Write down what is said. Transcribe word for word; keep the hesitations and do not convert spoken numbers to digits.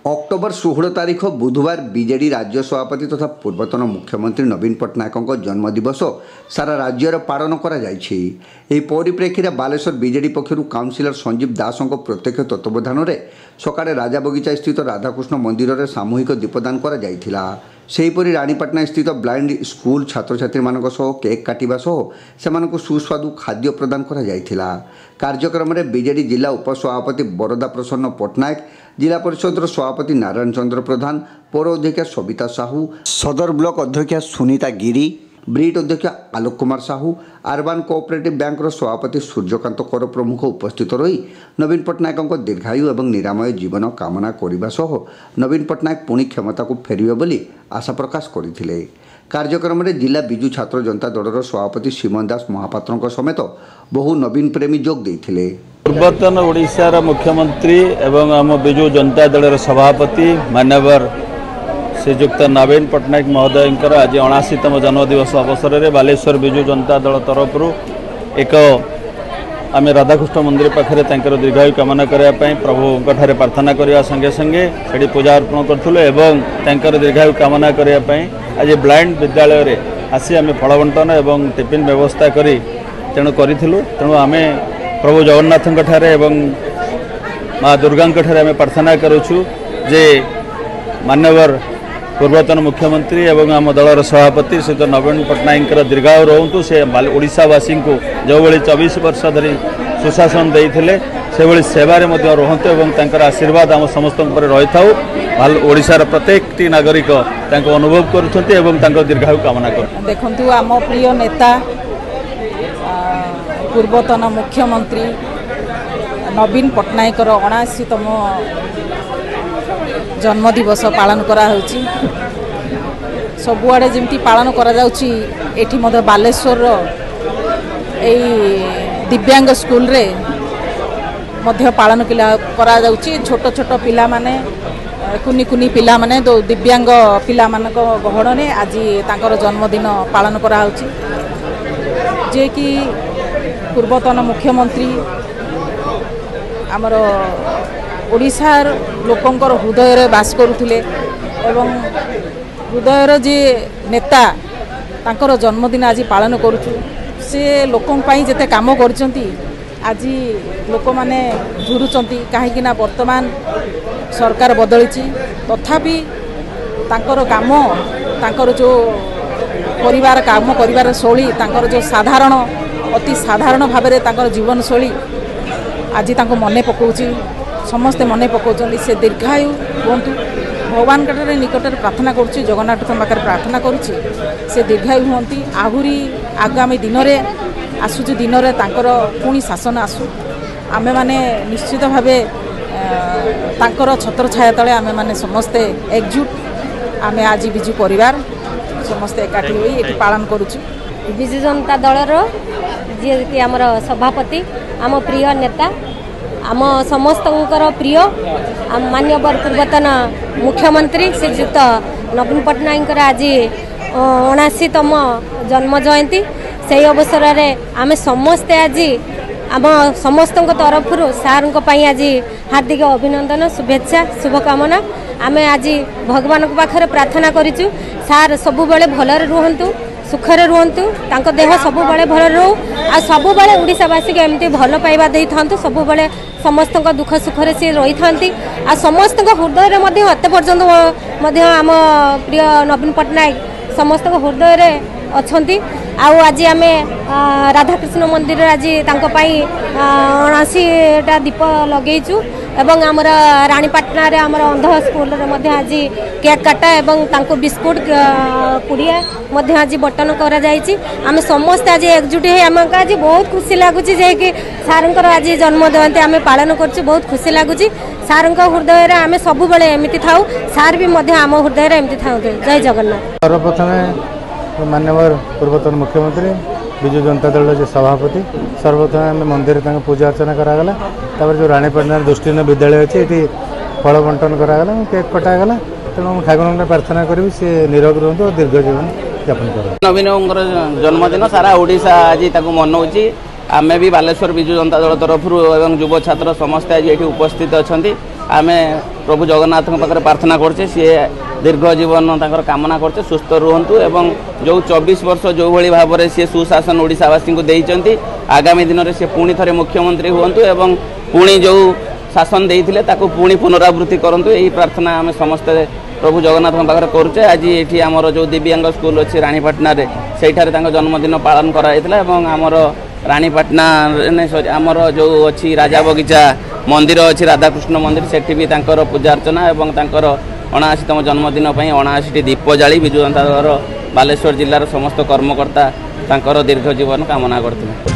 October षोहल तारीख बुधवार BJD राज्य सभापति तथा पूर्वतन मुख्यमंत्री नवीन पट्टनायक जन्मदिवस सारा राज्यर पालन करा जायछि। एही परिप्रेक्षी में बालेश्वर बीजेडी पक्षर काउंसिलर संजीव दास प्रत्यक्ष तत्वावधान में सकाळे राजा बगीचा स्थित राधाकृष्ण मंदिर में सामूहिक दीपदान करा जायथिला। सेहीपरि रानीपाटना स्थित ब्लाइंड स्कूल छात्र छात्री मानक सह केक काटिबा सह सेमानकु सुस्वादु खाद्य प्रदान करा जायथिला। कार्यक्रम में बीजेडी जिला उपसभापति बरदा प्रसन्न पट्टनायक, जिला परिषद सभापति नारायण चंद्र प्रधान, पौर अध्यक्षा सविता साहू, सदर ब्लॉक अध्यक्षा सुनीता गिरी, ब्रिट अध्यक्ष Alok Kumar Sahu, urban cooperative bank सभापति सूर्यकांत कर प्रमुख उपस्थित रही नवीन पट्टनायक दीर्घायु और निरामय जीवन कामना करने सह नवीन पट्टनायक पुणी क्षमता को फेरिबे बोली आशा प्रकाश करथिले। कार्यक्रम में जिला बिजु छात्र जनता दलर सभापति सीमन दास महापात्र समेत बहु नवीन प्रेमी जोग देथिले। पूर्वतन ओडिशार मुख्यमंत्री एवं आम बिजु जनता दलर सभापति मान्यवर श्रीजुक्त नवीन पट्टनायक महोदय आज अणाशीतम जन्मदिवस अवसर में बालेश्वर बिजु जनता दल तरफ एक आम राधाकृष्ण मंदिर पाखे दीर्घायु कामना करने प्रभु प्रार्थना करने संगे संगे से पूजा अर्पण करूँ। दीर्घायु कामना करने आज ब्लाइंड विद्यालय में आसी आम फल बंटन और टिफिन व्यवस्था करी तेणु करूँ। तेणु आम प्रभु जगन्नाथ माँ दुर्गा आम प्रार्थना करुचु जे मान्यवर पूर्वतन मुख्यमंत्री एवं आम दलर सभापति श्री नवीन पट्टनायक दीर्घायु रोहतु। से ओडिशावासी को जो भाई चौबीस वर्ष धरी सुशासन देते से भाई सेवार रोहतु और आशीर्वाद आम समस्त रही था। ओडिशार प्रत्येक नागरिक अनुभव कर दीर्घायु कामना कर। देखु आम प्रिय नेता पूर्वतन मुख्यमंत्री नवीन पट्टनायक अणाशीतम जन्मदिवस पालन करा होची। सबुआड़े जमती पालन करा जाउची एठी मध्य बालेश्वर एई दिव्यांग स्कूल रे मध्य पालन करा जाउची। छोट छोट पिला माने कुनी कुनी पिला माने दो दिव्यांग पिला मानक गहण ने आज तांकर जन्मदिन पालन करा होची। जे कि पूर्वतन मुख्यमंत्री आमर ओडिशार लोकंकर हृदय रे बास करुथिले एवं हृदयर जे नेता तांकर जन्मदिन आज पालन करुचु। से लोकन पाई जेते काम करचंती आज लोक माने झुरुचंती काहेकि ना वर्तमान सरकार बदलिची तथापि तांकर काम तांकर जो परिवार काम परिवार शैली तांकर जो साधारण अति साधारण भाव में तांकर जीवन शैली आज तांको मने पकाउची। समस्ते मने पकाउछन्ती से दीर्घायु हुअन्तु। भगवान कटरे निकटरे प्रार्थना करुच्ची, जगन्नाथ पाखे प्रार्थना करुच्ची से दीर्घायु हुअन्ती। आहुरी आगामी दिन में आसुच दिन में तांकर पुणी शासन आसु आमे माने निश्चित भावे तांकर छत्र छाया तले आमे माने समस्ते एकजुट आमे आज बिजु परिवार समस्ते एकाठी होई एठी पालन करुच्ची। बिजु जनता दलर जे कि आमर सभापति आम प्रिय नेता आम समस्त प्रिय मान्यवर पूर्वतन मुख्यमंत्री श्रीजुक्त नवीन पट्टनायक आज अणाशीतम जन्म जयंती से अवसर में आम समस्ते आज आम समस्त तरफ सार आज हार्दिक अभिनंदन शुभेच्छा शुभकामना आम आज भगवान पाखे प्रार्थना करूँ। सार सबु बेले भलरे रुहंतु सुखरे रुहंतु तांको देह सब बेले भल रो आ सब बेले ओडिशावासी के एमती भल पाइबा दे थांतु सब बेले समस्त दुख सुखरे सी रही थांती आ समस्त हृदय में एत पर्यंत आम प्रिय नवीन पट्टनायक समस्त हृदय रे अछंती। आउ आज आम राधाकृष्ण मंदिर आज तांको पाई अणाशीटा दीप लगेचु एवं आमर रानीपाटना रे आमर अंध स्कूल रे मध्य आज केक काटा एवं तांको बिस्कुट पुड़िया मध्य आज बटन करा जायछि। आम समस्त आज एकजुट है आम आज बहुत खुशी लगुच जे कि सारंकर आज जन्म जयंती आम पालन करछु बहुत खुशी लगुच। सारंक हृदय रे आम सब बेले एमिति थाउ सार भी मध्य आम हृदय रे एमिति थाउ। जय जगन्नाथ। सर्वप्रथम मान्यवर पूर्वतन मुख्यमंत्री बिजु जनता दल जो सभापति सर्वप्रथम आम मंदिर पूजा अर्चना करागला। तापर जो रानीपाटना दृष्टिहीन विद्यालय अच्छे ये फल बंटन करागला केक कटागला। तेणु ठाकुर प्रार्थना करी सी निरोग रुहतु और दीर्घ जीवन यापन कर। नवीन जन्मदिन सारा ओडिशा आज मनाऊँ। आमे भी बालेश्वर बिजु जनता दल तरफ एवं युव छात्र समस्त आज ये उपस्थित अच्छा आम प्रभु जगन्नाथ पाखे प्रार्थना करछे सी दीर्घ जीवन तांकर कामना करछे सुस्थ रुहंतु एवं जो चौबीस वर्ष जो भली भाव में सी सुशासन ओडिशावासी को देइचंती आगामी दिन में सी पुणी थे मुख्यमंत्री हुंतु एवं पुणी जो शासन देइथिले ताकू पुणी पुनरावृत्ति करंतु यही प्रार्थना आम समस्ते प्रभु जगन्नाथ पाखे करुचे। आज ये आमर जो दिव्यांग स्कूल अच्छी रानीपाटना सेठारे जन्मदिन पालन कराइथिला एवं आमर रानीपाटना आमर जो अच्छी राजा बगीचा मंदिर अच्छी राधाकृष्ण मंदिर सेठी भी तांकर पूजा अर्चना एवं तांकर अणाशीतम जन्मदिन पर अणाशी दीप जाली विजु जनता दल बालेश्वर जिलार समस्त कर्मकर्ता तांकर दीर्घ जीवन कामना करथिले।